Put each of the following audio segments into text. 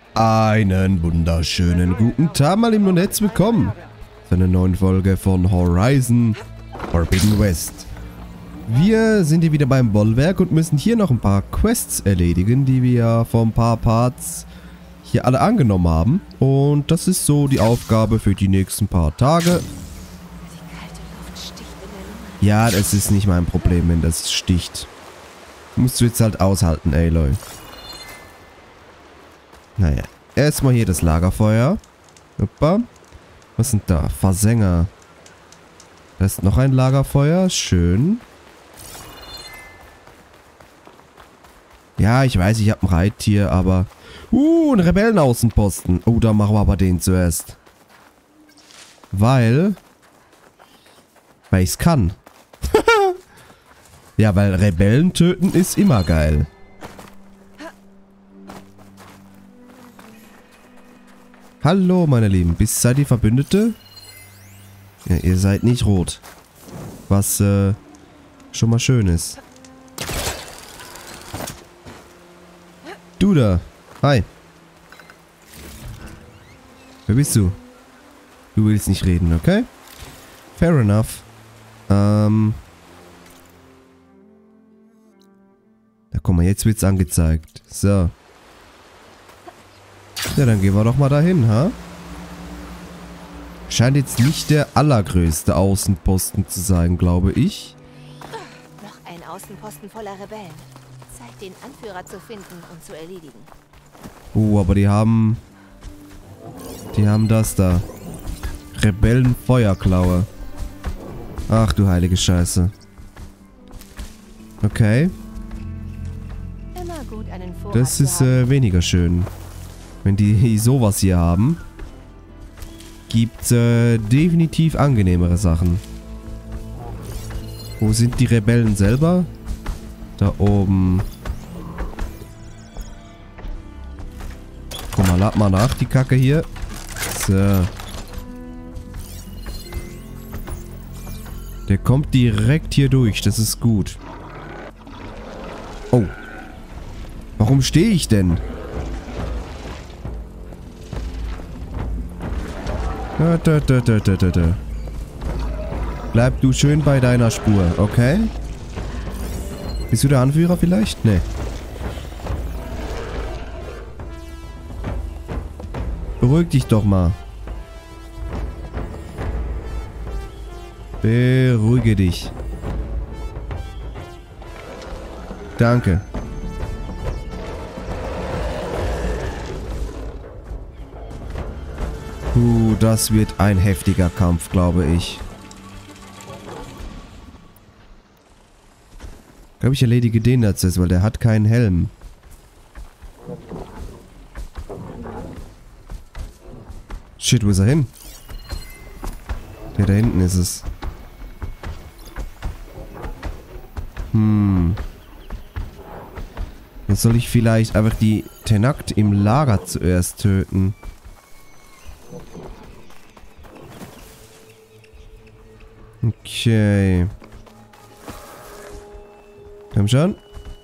Einen wunderschönen guten Tag, mal im Netz willkommen zu einer neuen Folge von Horizon Forbidden West. Wir sind hier wieder beim Bollwerk und müssen hier noch ein paar Quests erledigen, die wir vor ein paar Parts hier alle angenommen haben. Und das ist so die Aufgabe für die nächsten paar Tage. Ja, das ist nicht mein Problem, wenn das sticht. Musst du jetzt halt aushalten, Aloy. Naja, erstmal hier das Lagerfeuer. Hoppa. Was sind da? Versänger. Da ist noch ein Lagerfeuer. Schön. Ja, ich weiß, ich habe ein Reittier, aber... ein Rebellenaußenposten. Oh, da machen wir aber den zuerst. Weil ich's kann. Ja, weil Rebellen töten ist immer geil. Hallo, meine Lieben. Seid ihr Verbündete? Ja, ihr seid nicht rot. Was, schon mal schön ist. Du da. Hi. Wer bist du? Du willst nicht reden, okay? Fair enough. Da guck mal, jetzt wird's angezeigt. So. Ja, dann gehen wir doch mal dahin, ha? Scheint jetzt nicht der allergrößte Außenposten zu sein, glaube ich. Noch ein Außenposten voller Rebellen. Zeit, den Anführer zu finden und zu erledigen. Aber die haben das da. Rebellenfeuerklaue. Ach du heilige Scheiße. Okay. Immer gut, einen Vorrat Das zu ist haben. weniger schön. Wenn die sowas hier haben, gibt's definitiv angenehmere Sachen. Wo sind die Rebellen selber? Da oben. Guck mal, lad mal nach, die Kacke hier. So. Der kommt direkt hier durch, das ist gut. Oh. Warum stehe ich denn? Bleib du schön bei deiner Spur, okay? Bist du der Anführer vielleicht? Nee. Beruhig dich doch mal. Beruhige dich. Danke. Das wird ein heftiger Kampf, glaube ich. Ich glaube, ich erledige den jetzt, weil der hat keinen Helm. Shit, wo ist er hin? Der da hinten ist es. Jetzt soll ich vielleicht einfach die Tenakt im Lager zuerst töten. Okay. Komm schon.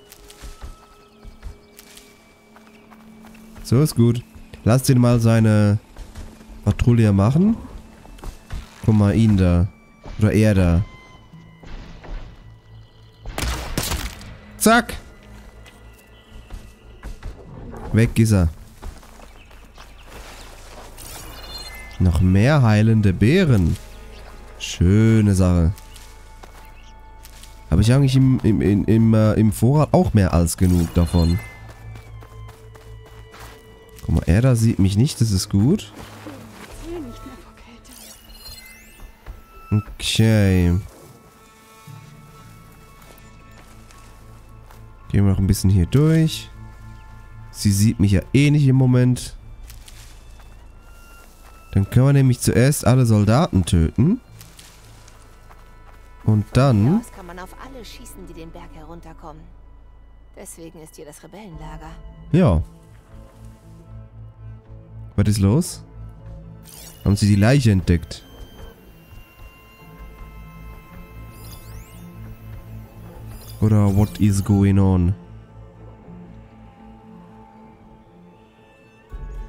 So ist gut. Lass den mal seine Patrouille machen. Guck mal, ihn da. Oder er da. Zack. Weg ist er. Noch mehr heilende Beeren. Schöne Sache. Habe ich eigentlich im Vorrat auch mehr als genug davon. Guck mal, er da sieht mich nicht, das ist gut. Okay. Gehen wir noch ein bisschen hier durch. Sie sieht mich ja eh nicht im Moment. Dann können wir nämlich zuerst alle Soldaten töten. Und dann... Aus kann man auf alle schießen, die den Berg herunterkommen. Deswegen ist hier das Rebellenlager. Ja. Was ist los? Haben sie die Leiche entdeckt? Oder what is going on?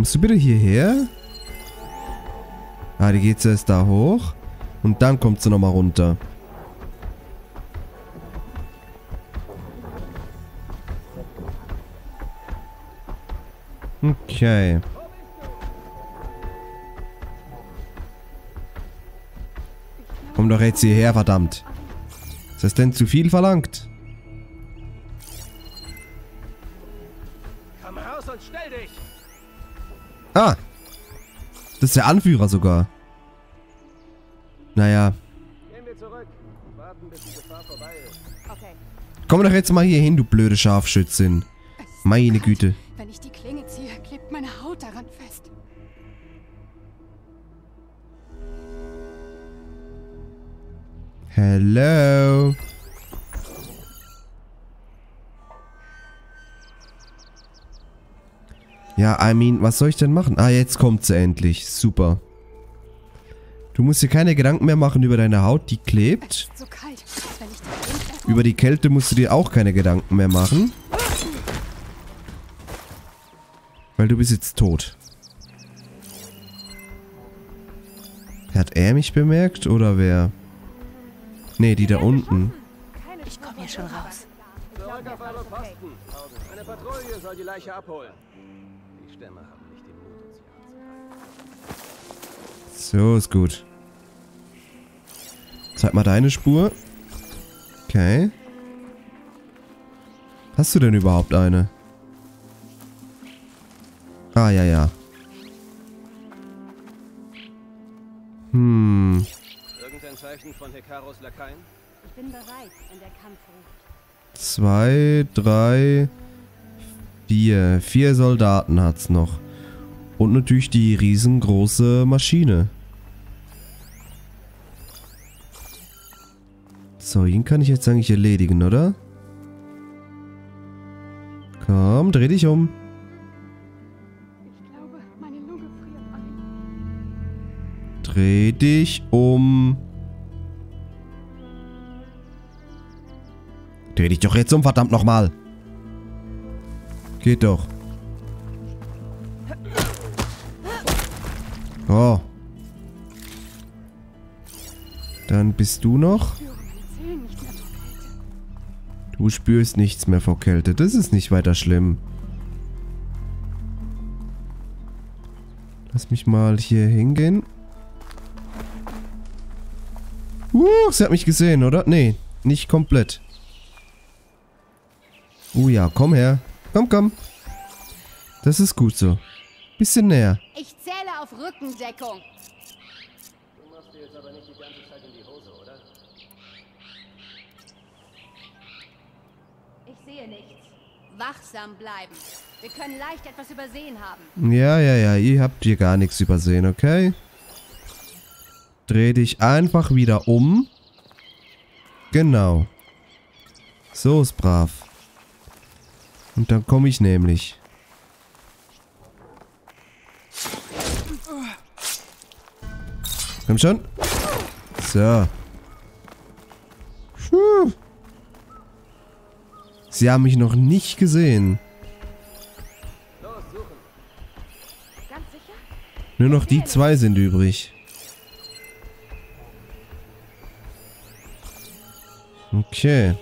Kommst du bitte hierher? Ah, die geht erst da hoch. Und dann kommt sie nochmal runter. Okay. Komm doch jetzt hierher, verdammt. Ist das denn zu viel verlangt? Komm raus und stell dich! Ah! Das ist der Anführer sogar. Naja. Gehen wir zurück. Warten, bis die Gefahr vorbei ist. Okay. Komm doch jetzt mal hier hin, du blöde Scharfschützin. Meine Güte. Wenn ich die Klinge ziehe, klebt meine Haut daran fest. Hello. Ja, I mean, was soll ich denn machen? Ah, jetzt kommt sie endlich. Super. Du musst dir keine Gedanken mehr machen über deine Haut, die Es klebt. ist so kalt, als wenn ich da drin Über die Kälte musst du dir auch keine Gedanken mehr machen. Weil du bist jetzt tot. Hat er mich bemerkt oder wer? Nee, die da unten. Ich komme hier schon raus. Zurück auf eure Posten. Eine Patrouille soll die Leiche abholen. Die Stämme haben nicht den Mut, uns hier anzugreifen. So, ist gut. Zeig mal deine Spur. Okay. Hast du denn überhaupt eine? Ah, ja, ja. Irgendein Zeichen von Hekaros Lakaien? Ich bin bereit, wenn der Kampf ruft. 2, 3, 4. 4 Soldaten hat's noch. Und natürlich die riesengroße Maschine. So, ihn kann ich jetzt eigentlich erledigen, oder? Komm, dreh dich um. Ich glaube, meine Lunge friert ein. Dreh dich um. Dreh dich doch jetzt um, verdammt nochmal. Geht doch. Oh. Dann bist du noch. Ich spüre meine Zehen nicht mehr vor Kälte. Du spürst nichts mehr vor Kälte. Das ist nicht weiter schlimm. Lass mich mal hier hingehen. Sie hat mich gesehen, oder? Nee, nicht komplett. Ja, komm her. Komm, komm. Das ist gut so. Bisschen näher. Ich zähle auf Rückendeckung. Du machst dir jetzt aber nicht die ganze Zeit in die Hose, oder? Ich sehe nichts. Wachsam bleiben. Wir können leicht etwas übersehen haben. Ja, ja, ja. Ihr habt hier gar nichts übersehen, okay? Dreh dich einfach wieder um. Genau. So ist brav. Und dann komme ich nämlich. Komm schon. So. Puh. Sie haben mich noch nicht gesehen. Los, suchen. Ganz sicher? Nur noch die 2 sind übrig. Okay.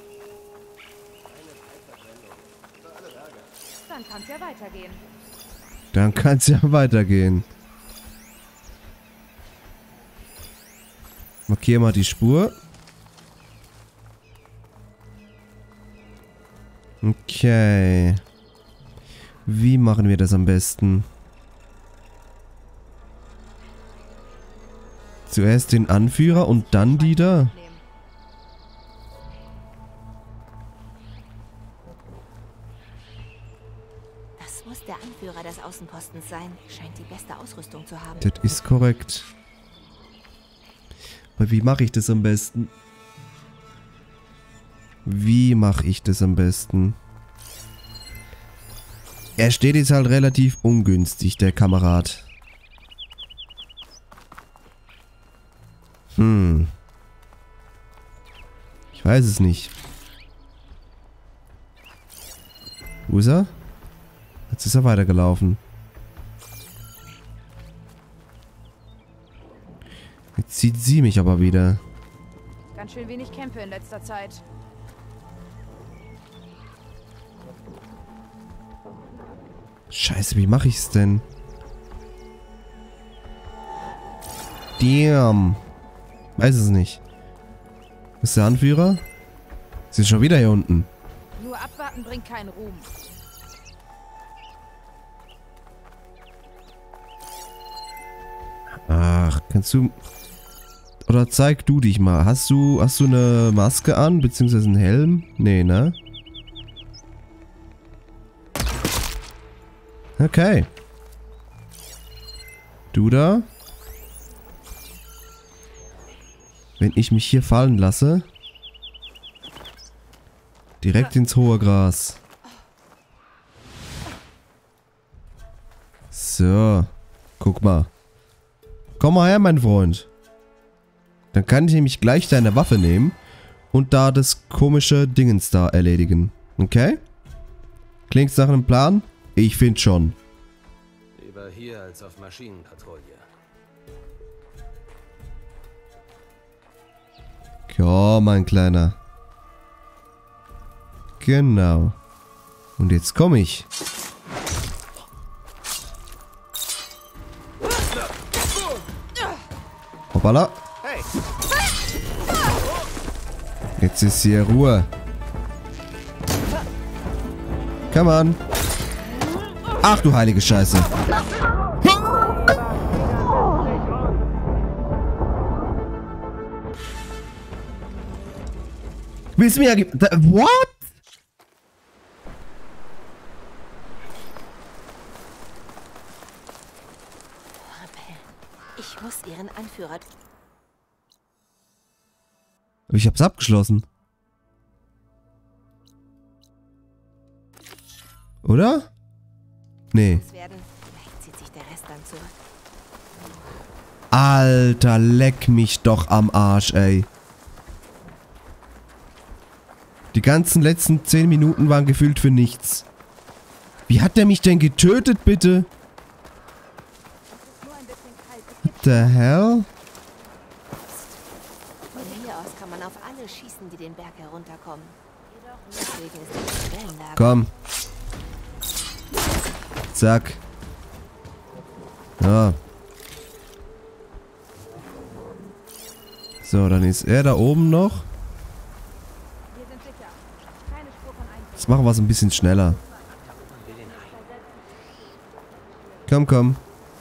Dann kann's ja weitergehen. Dann kann es ja weitergehen. Markier mal die Spur. Okay. Wie machen wir das am besten? Zuerst den Anführer und dann die da. Das muss der Anführer des Außenpostens sein. Scheint die beste Ausrüstung zu haben. Das ist korrekt. Aber wie mache ich das am besten? Wie mache ich das am besten? Er steht jetzt halt relativ ungünstig, der Kamerad. Ich weiß es nicht. Wo ist er? Jetzt ist er weitergelaufen. Jetzt sieht sie mich aber wieder. Ganz schön wenig Kämpfe in letzter Zeit. Scheiße, wie mache ich's denn? Damn. Weiß es nicht. Ist der Anführer? Sie ist schon wieder hier unten. Nur abwarten bringt keinen Ruhm. Ach, kannst du... Oder zeig du dich mal. Hast du eine Maske an, beziehungsweise einen Helm? Nee, ne? Okay. Du da? Wenn ich mich hier fallen lasse... Direkt ins hohe Gras. So. Guck mal. Komm mal her, mein Freund. Dann kann ich nämlich gleich deine Waffe nehmen und da das komische Dingens da erledigen. Okay? Klingt's nach einem Plan? Ich finde schon. Lieber hier als auf Maschinenpatrouille. Ja, mein Kleiner. Genau. Und jetzt komme ich. Hoppala. Jetzt ist hier Ruhe. Come on. Ach du heilige Scheiße. Willst du mir ja... What? Ich muss ihren Anführer... Ich hab's abgeschlossen. Oder? Nee. werden. Vielleicht zieht sich der Rest dann zurück. Alter, leck mich doch am Arsch, ey. Die ganzen letzten 10 Minuten waren gefühlt für nichts. Wie hat der mich denn getötet, bitte? What the hell? Von hier aus kann man auf alle schießen, die den Berg herunterkommen. Deswegen ist die Quellenlage... Komm. Zack. Ja. So, dann ist er da oben noch. Jetzt machen wir es ein bisschen schneller. Komm, komm.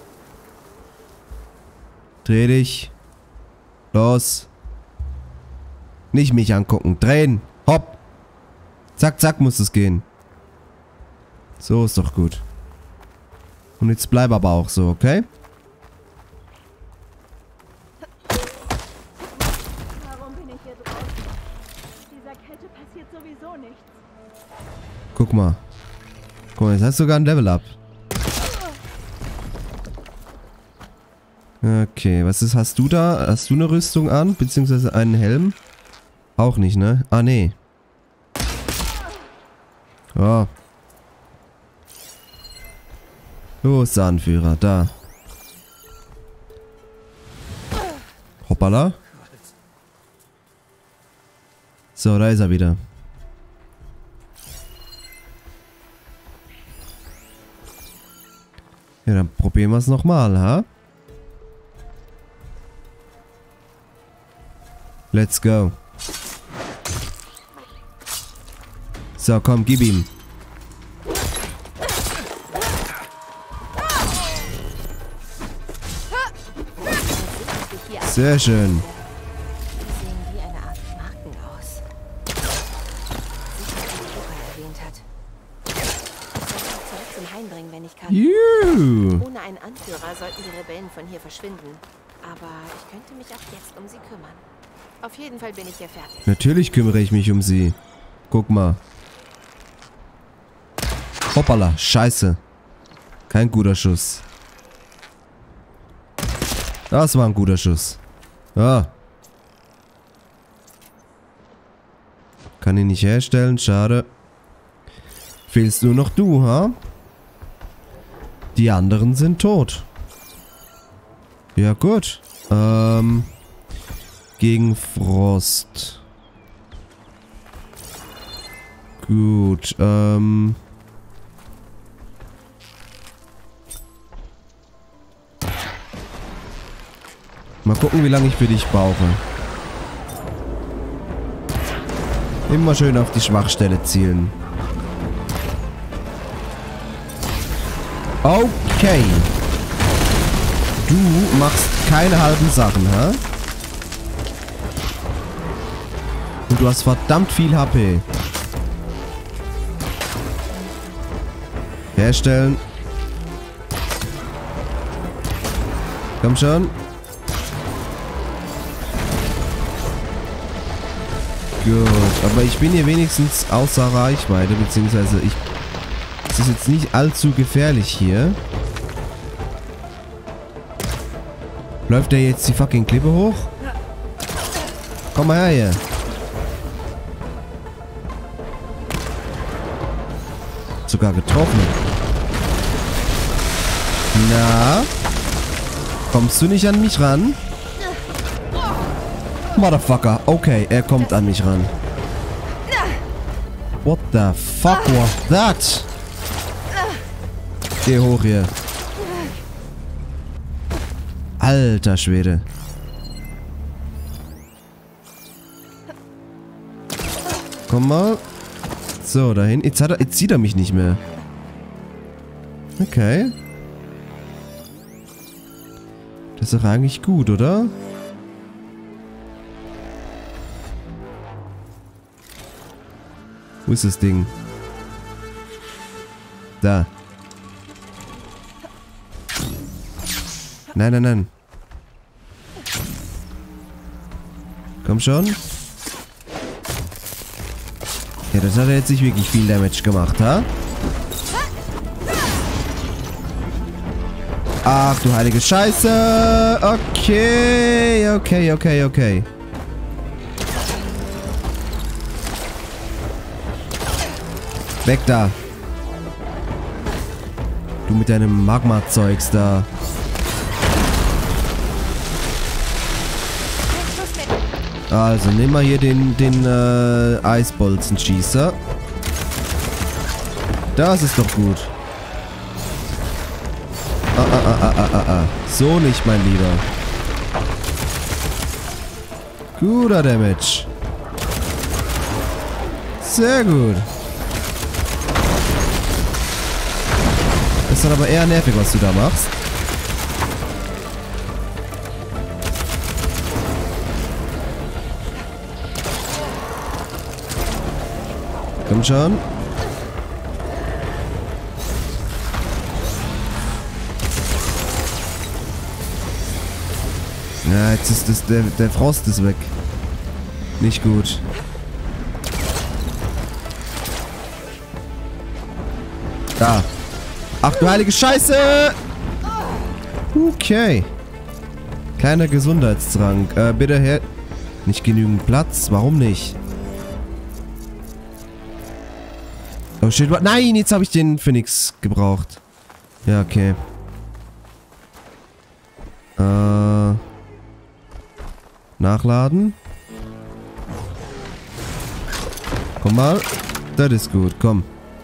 Dreh dich. Los. Nicht mich angucken. Drehen. Hopp. Zack, zack muss es gehen. So ist doch gut. Und jetzt bleib aber auch so, okay? Warum bin ich hier draußen? Dieser Kälte passiert sowieso nichts. Guck mal. Guck mal, jetzt hast du sogar ein Level-Up. Okay, was ist, hast du da? Hast du eine Rüstung an? Beziehungsweise einen Helm? Auch nicht, ne? Ah, nee. Oh. Wo ist der Anführer? Da. Hoppala. So, da ist er wieder. Ja, dann probieren wir es nochmal, ha? Let's go. So, komm, gib ihm. Sehr schön. Die sehen wie eine Art Marken aus. Sicher, wie Luca erwähnt hat. Ich soll auch zurück zum Hain bringen, wenn ich kann. Juhu. Ohne einen Anführer sollten die Rebellen von hier verschwinden. Aber ich könnte mich auch jetzt um sie kümmern. Auf jeden Fall bin ich hier fertig. Natürlich kümmere ich mich um sie. Guck mal. Hoppala, scheiße. Kein guter Schuss. Das war ein guter Schuss. Ah. Kann ihn nicht herstellen, schade. Fehlst nur noch du, ha? Die anderen sind tot. Ja, gut. Gegen Frost. Gut, mal gucken, wie lange ich für dich brauche. Immer schön auf die Schwachstelle zielen. Okay. Du machst keine halben Sachen, hä? Und du hast verdammt viel HP. Herstellen. Komm schon. Gut, aber ich bin hier wenigstens außer Reichweite, beziehungsweise es ist jetzt nicht allzu gefährlich hier. Läuft der jetzt die fucking Klippe hoch? Komm mal her hier. Sogar getroffen. Na? Kommst du nicht an mich ran? Motherfucker. Okay, er kommt an mich ran. What the fuck was that? Geh hoch hier. Alter Schwede. Komm mal. So, dahin. Jetzt sieht er mich nicht mehr. Okay. Das ist doch eigentlich gut, oder? Wo ist das Ding? Da. Nein, nein, nein. Komm schon. Ja, das hat er jetzt nicht wirklich viel Damage gemacht, ha? Ach, du heilige Scheiße. Okay, okay, okay, okay. Weg da. Du mit deinem Magma-Zeugs da. Also, nimm mal hier den Eisbolzenschießer. Das ist doch gut. So nicht, mein Lieber. Guter Damage. Sehr gut. Ist dann aber eher nervig, was du da machst. Komm schon. Ja, jetzt ist das, der Frost ist weg. Nicht gut. Da. Ach du heilige Scheiße! Okay. Kleiner Gesundheitstrank. Bitte her... Nicht genügend Platz? Warum nicht? Oh shit, nein, jetzt habe ich den für nix gebraucht. Ja, okay. Nachladen. Komm mal. Das ist gut, komm.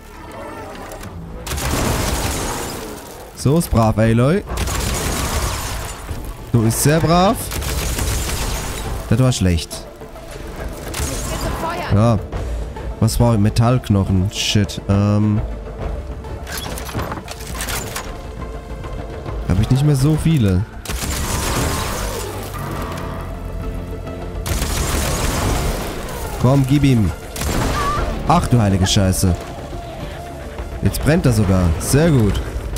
So ist brav, Aloy. Du ist sehr brav. Das war schlecht. Ja. Was war Metallknochen? Shit. Habe ich nicht mehr so viele. Komm, gib ihm. Ach du heilige Scheiße. Jetzt brennt er sogar. Sehr gut.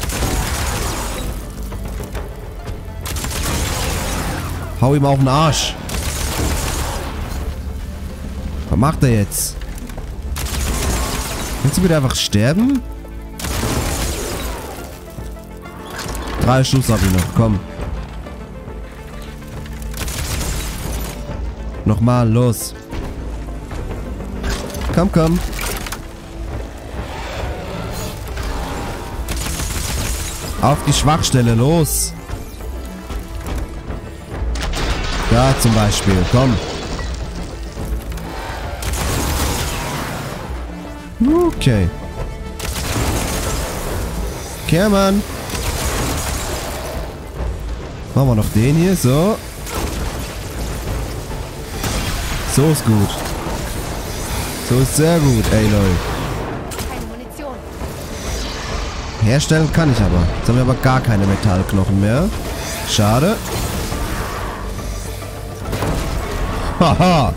Hau ihm auf den Arsch. Was macht er jetzt? Kannst du bitte einfach sterben? 3 Schuss habe ich noch. Komm. Nochmal, los. Komm, komm. Auf die Schwachstelle, los. Da zum Beispiel, komm. Okay. Okay, Mann. Machen wir noch den hier, so. So ist gut. So ist sehr gut, ey, Leute. Keine Munition. Herstellen kann ich aber. Jetzt haben wir aber gar keine Metallknochen mehr. Schade. Haha.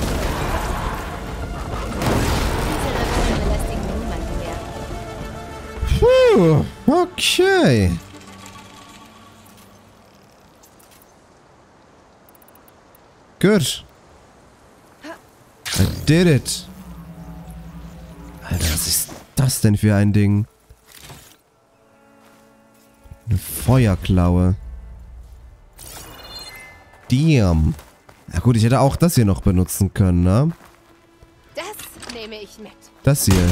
Diese Rebellen belästigen niemanden mehr. Puh, okay. Gut. I did it. Alter, was ist das denn für ein Ding? Eine Feuerklaue. Damn. Na gut, ich hätte auch das hier noch benutzen können, ne? Das nehme ich mit. Das hier.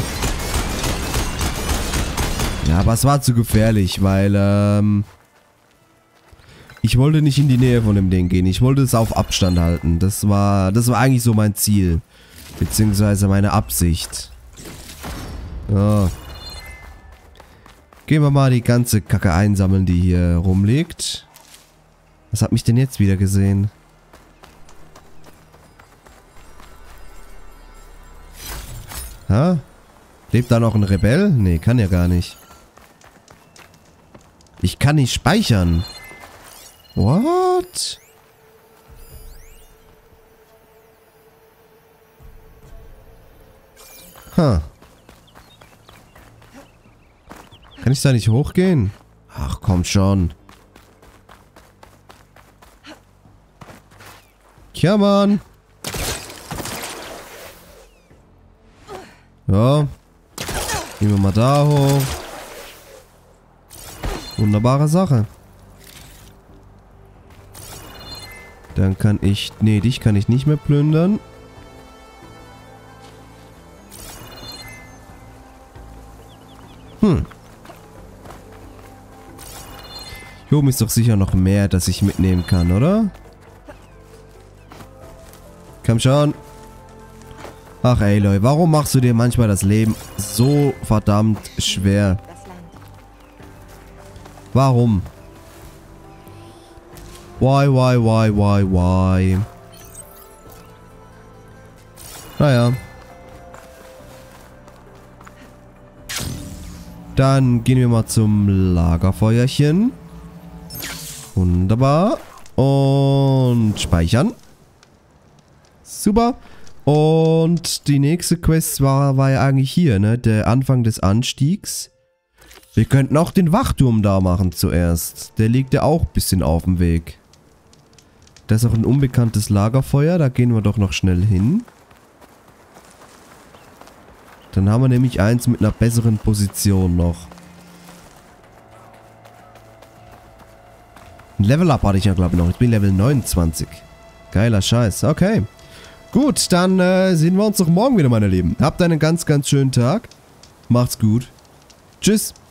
Ja, aber es war zu gefährlich, weil, ich wollte nicht in die Nähe von dem Ding gehen. Ich wollte es auf Abstand halten. Das war eigentlich so mein Ziel. Beziehungsweise meine Absicht. So. Gehen wir mal die ganze Kacke einsammeln, die hier rumliegt. Was hat mich denn jetzt wieder gesehen? Ha? Lebt da noch ein Rebell? Nee, kann ja gar nicht. Ich kann nicht speichern. What? Huh. Kann ich da nicht hochgehen? Ach, komm schon. Ja, Mann. Ja. Gehen wir mal da hoch. Wunderbare Sache. Dann kann ich... Nee, dich kann ich nicht mehr plündern. Hier oben ist doch sicher noch mehr, das ich mitnehmen kann, oder? Komm schon. Ach ey, Leute, warum machst du dir manchmal das Leben so verdammt schwer? Das Land. Warum? Why? Naja. Dann gehen wir mal zum Lagerfeuerchen. Wunderbar. Und speichern. Super. Und die nächste Quest war ja eigentlich hier, ne? Der Anfang des Anstiegs. Wir könnten auch den Wachturm da machen zuerst. Der liegt ja auch ein bisschen auf dem Weg. Da ist auch ein unbekanntes Lagerfeuer. Da gehen wir doch noch schnell hin. Dann haben wir nämlich eins mit einer besseren Position noch. Ein Level-Up hatte ich ja, glaube ich, noch. Ich bin Level 29. Geiler Scheiß. Okay. Gut, dann sehen wir uns doch morgen wieder, meine Lieben. Habt einen ganz, ganz schönen Tag. Macht's gut. Tschüss.